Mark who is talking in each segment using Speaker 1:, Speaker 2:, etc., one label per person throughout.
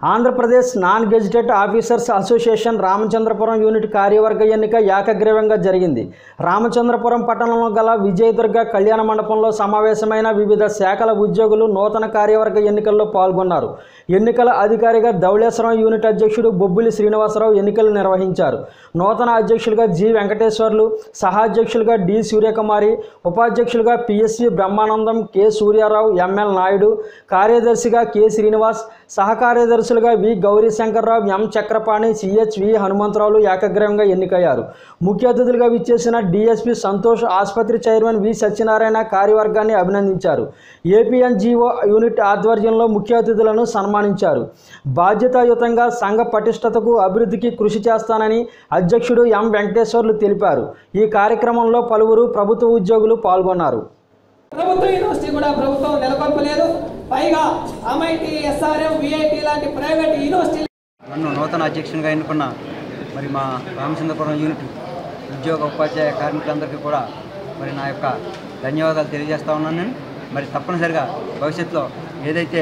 Speaker 1: Andhra Pradesh non gazetted officers association Ramachandrapuram unit కార్యవర్గ ఎన్నిక ఏకగ్రీవంగా జరిగింది. రామచంద్రపురం పట్టణంలో గల విజయదుర్గ కళ్యాణ మండపంలో సమావేశమైన వివిధ శాఖల ఉద్యోగులు నూతన కార్యవర్గ ఎన్నికల్లో పాల్గొన్నారు. ఎన్నికల అధికారిగా ధవళేశ్వరం యూనిట్ అధ్యక్షుడు బొబ్బిలి శ్రీనివాసరావు ఎన్నికలు నిర్వహించారు. నూతన అధ్యక్షులుగా జి వెంకటేశ్వర్లు, సహాధ్యక్షులుగా డి సూర్యకుమారి, ఉపాధ్యక్షులుగా PSC Brahmanandam, K Suryarao, ML Naidu, కార్యదర్శిగా కె శ్రీనివాస్, సహకార్యదర్శులుగా V Gourishankar Rao, M Chakrapani, CHV హనుమంతరావులు ఏకగ్రీవంగా ఎన్నికయ్యారు. ముఖ్య అతిథులుగా విచ్చేసిన డిఎస్పి సంతోష్, ఆసుపత్రి చైర్మన్ వి సత్యనారాయణ కార్యవర్గాన్ని అభినందించారు. ఏపీఎన్జిఓ యూనిట్ ఆధ్వర్యంలో ముఖ్య అతిథులను సన్మానించారు. బాధ్యతాయుతంగా సంఘ పటిష్టతకు, అభివృద్ధికి కృషి చేస్తానని అధ్యక్షుడు ఎం వెంకటేశ్వర్లు తెలిపారు. ఈ కార్యక్రమంలో పలువురు ప్రభుత్వ ఉద్యోగులు పాల్గొన్నారు.
Speaker 2: ప్రభుత్వ యూనివర్సిటీ కూడా ప్రభుత్వం నెలకొల్పలేదు. పైగా ఎంఐటి, ఎస్ఆర్ఎం, విఐటి లాంటి ప్రైవేట్ యూనివర్సిటీ
Speaker 3: నన్ను నూతన అధ్యక్షునిగా ఎన్నుకున్న మరి మా రామచంద్రపురం యూనిట్ ఉద్యోగ ఉపాధ్యాయ కార్మికులందరికీ కూడా మరి నా యొక్క ధన్యవాదాలు తెలియజేస్తా ఉన్నాను. నేను మరి తప్పనిసరిగా భవిష్యత్తులో ఏదైతే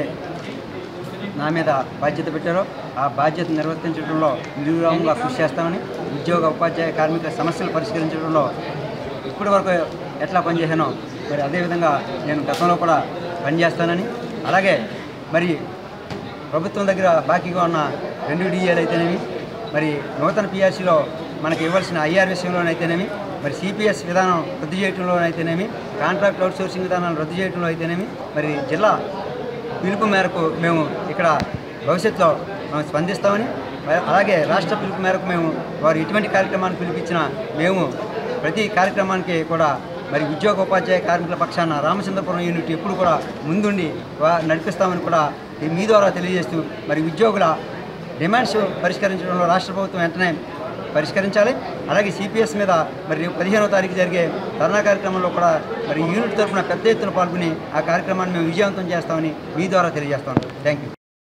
Speaker 3: నా మీద బాధ్యత పెట్టారో ఆ బాధ్యత నిర్వర్తించడంలో నిర్విరామంగా కృషి చేస్తామని, ఉద్యోగ ఉపాధ్యాయ కార్మికుల సమస్యలు పరిష్కరించడంలో ఇప్పటి వరకు ఎట్లా పనిచేశానో మరి అదేవిధంగా నేను గతంలో కూడా పనిచేస్తానని, అలాగే మరి ప్రభుత్వం దగ్గర బాకీగా ఉన్న 2 డిఏలు అయితేనేమి, మరి నూతన పిఆర్సీలో మనకి ఇవ్వాల్సిన ఐఆర్ విషయంలోనైతేనేమి, మరి సిపిఎస్ విధానం రద్దు చేయడంలోనైతేనేమి, కాంట్రాక్ట్ అవుట్సోర్సింగ్ విధానాలు రద్దు చేయడంలో అయితేనేమి, మరి జిల్లా పిలుపు మేరకు మేము ఇక్కడ భవిష్యత్తులో స్పందిస్తామని, అలాగే రాష్ట్ర పిలుపు మేరకు మేము వారు ఎటువంటి కార్యక్రమాన్ని పిలిపించినా మేము ప్రతి కార్యక్రమానికి కూడా మరి ఉద్యోగ ఉపాధ్యాయ కార్మికుల పక్షాన రామచంద్రపురం యూనిట్ ఎప్పుడు కూడా ముందుండి నడిపిస్తామని కూడా మీ ద్వారా తెలియజేస్తూ, మరి ఉద్యోగుల డిమాండ్స్ పరిష్కరించడంలో రాష్ట్ర ప్రభుత్వం వెంటనే పరిష్కరించాలి. అలాగే సిపిఎస్ మీద మరి 15వ తారీఖు జరిగే ధర్నా కార్యక్రమంలో కూడా మరి యూనిట్ తరఫున పెద్ద ఎత్తున పాల్గొని ఆ కార్యక్రమాన్ని మేము విజయవంతం చేస్తామని మీ ద్వారా తెలియజేస్తాం. Thank you.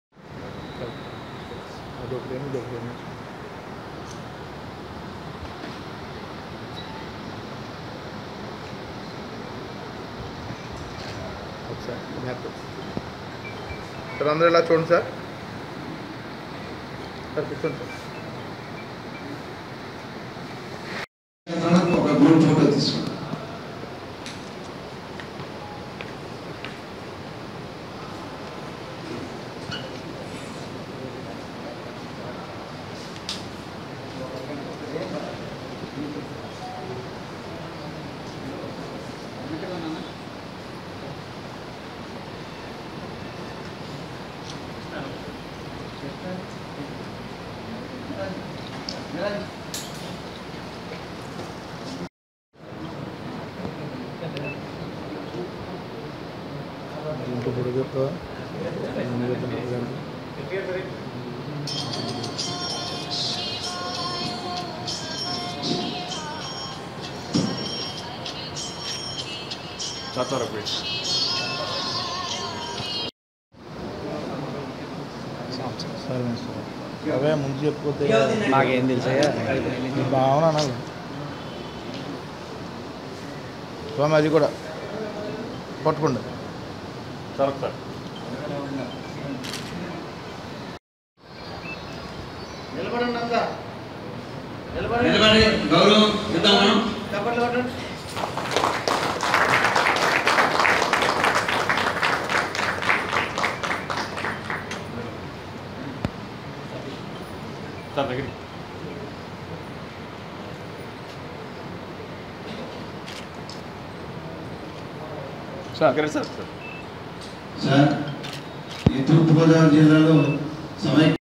Speaker 4: సార్ అందరూ ఇలా చూడండి సార్. సార్ కూర్చోండి సార్.
Speaker 5: ఒక గ్రూప్ ఫోటో తీసుకోండి.
Speaker 4: అవే ముందు చెప్పిపోతే
Speaker 3: మాకేం తెలుసా
Speaker 4: భావన అనాలి స్వామి. అది కూడా పట్టుకోండి సార్. నిలబడండి అంతా,
Speaker 5: నిలబడి గౌరవం ఇద్దాం మనం.
Speaker 4: సార్ దగ్గర
Speaker 5: సార్ ఈ తూర్పుగోదావరి జిల్లాలో